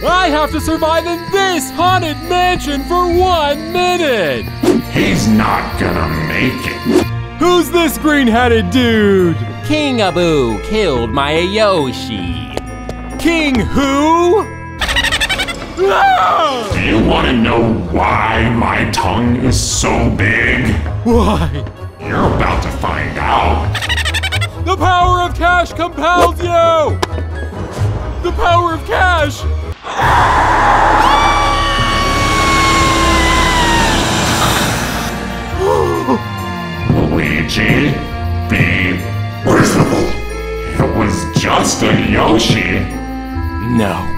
I have to survive in this haunted mansion for 1 minute! He's not gonna make it. Who's this green-headed dude? King Abu killed my Yoshi. King who? Ah! Do you wanna know why my tongue is so big? Why? You're about to find out. The power of cash compels you! The power of cash! Luigi, be reasonable. It was just a Yoshi. No.